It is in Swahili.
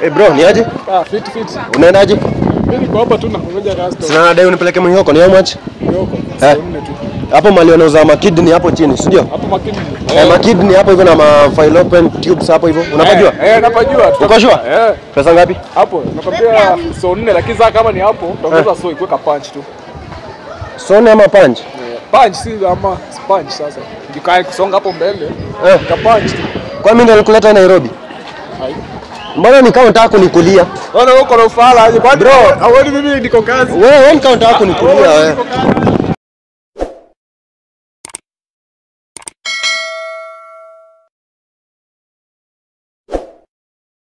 Bro, ni aje? Fit. Unaendaje? Mimi niko hapa tu nakungoja customer. Sina dai unipeleke Mwinyoko, ni how much? Mwinyoko. 400 tu. Hapo mali wanauza makidney hapo chini, si ndio? Hapo makidney. Makidney hapo hivyo na fallopian tubes hapo hivyo. Unapajua? Napajua. Uko sure? Pesa ngapi? Hapo nakwambia 400 lakini sasa kama ni hapo utaongeza so ikuweka punch tu. Sone ama punch? Punch si ama punch sasa. Jikae kusonga hapo mbele. Ka punch tu. Kwa mimi ndo nilikuleta Nairobi. Hai. Mbona nikao nataka kunikulia? Wewe uko na ufala aje? Bro, hawoni mimi niko kazi. Wewe nikao nataka kunikulia wewe.